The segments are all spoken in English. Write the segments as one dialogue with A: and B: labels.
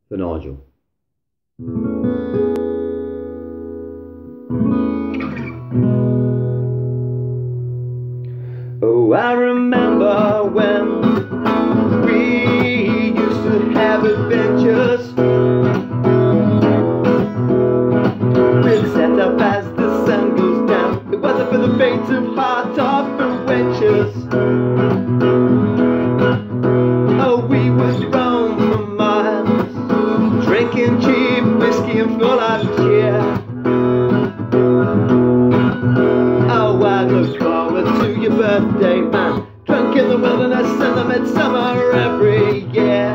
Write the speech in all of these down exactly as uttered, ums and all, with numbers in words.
A: for Nigel. Oh, I remember when we used to have adventures. We'd set up as the sun goes down. It wasn't for the faint of heart or for wenches. Oh, we would roam for miles, drinking cheap whiskey and full of cheer. Oh, I look forward to your birthday, man, drunk in the wilderness and the midsummer every year.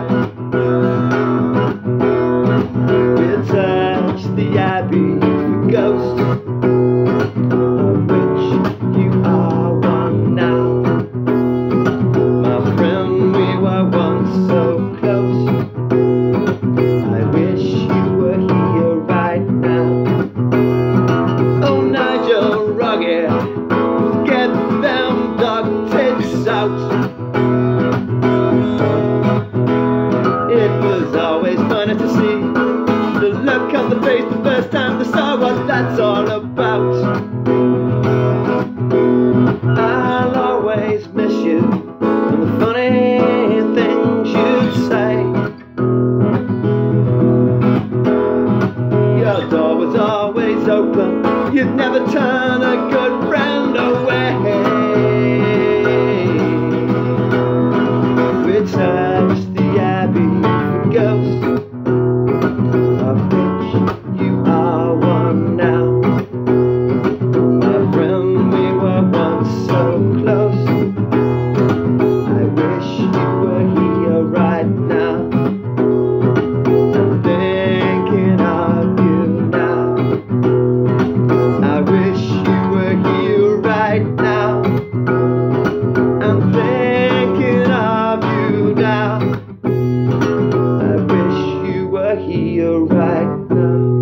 A: We'll touch the Abbey for ghosts, of which you are one now. My friend, we were once so close. I wish you were here right now. Oh, Nigel, rugged, get them dog tits out. It was always funny to see the look on the face the first time they saw what that's all about. I'll always miss you and the funny things you'd say. Your door was always open, you'd never turn a good friend away. We touched the Abbey for ghosts, of which you are one now. My friend, we were once so close. I wish you were here right now. I'm thinking of you now. I wish you were here right now. I'm thinking of you now. I wish you were here right now.